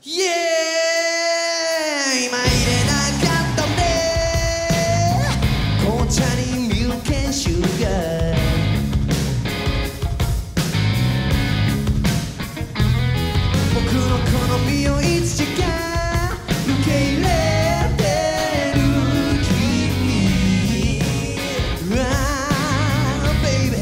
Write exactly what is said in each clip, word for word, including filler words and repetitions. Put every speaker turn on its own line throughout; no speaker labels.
イエーイ今入れなかったね紅茶にミルク&シュガー僕の好みをいつしか受け入れてる君ああ baby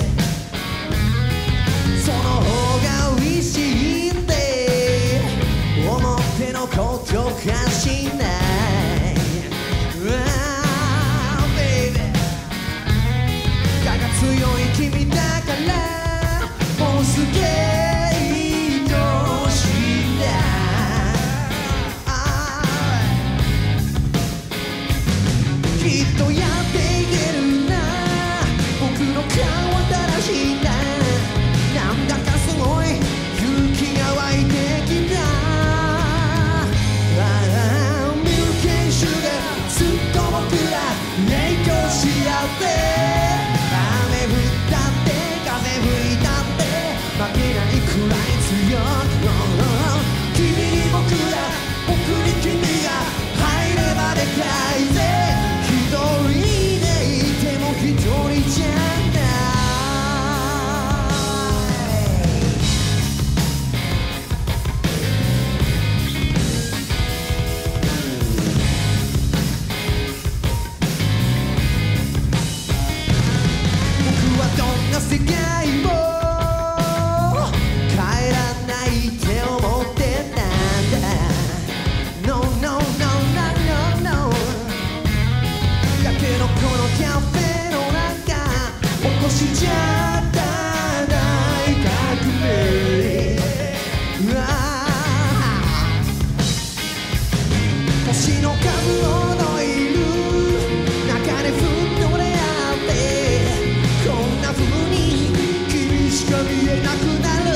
その方が美味しいって思ってのことかしないああ baby 我が強い君だからもうすげえきっとやっていけるな僕の顔はだらしいななんだかすごい勇気が湧いてきたああミルク&シュガーずっと僕ら影響し合って雨降ったって風吹いたって負けないくらい強く君に僕ら僕に君が入ればでかいぜ一人でいても一人じゃない僕はどんな世界も変えらないって思ってたんだ No no no no no noだけどこのキャフェの中起こしちゃった大革命うわ星の数ほどいる中でふっと出会ってこんな風に君しか見えなくなる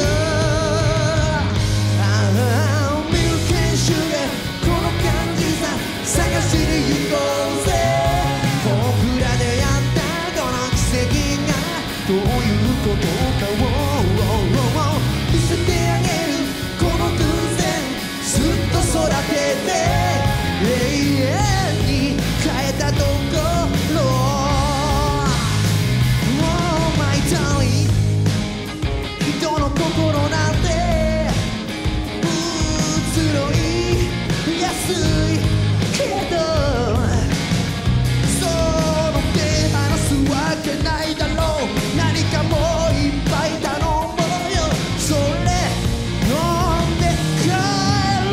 ああミルク&シュガーこの感じさ探しに行こうぜ僕らでやったこの奇跡がどういうことかを見せてあげるこの偶然ずっと育てて永遠に変えたところ Oh my darling 人の心なんて移ろいやすいけどないだろう何かもういっぱい頼もうよそれ飲んで帰ろ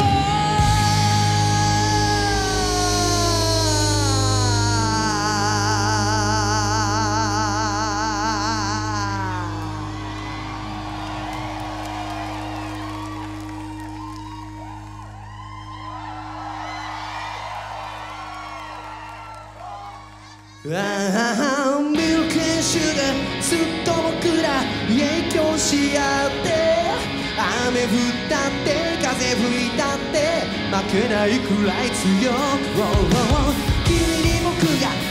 うああミルク&シュガーずっと僕ら影響し合って雨降ったって風吹いたって負けないくらい強く君に僕が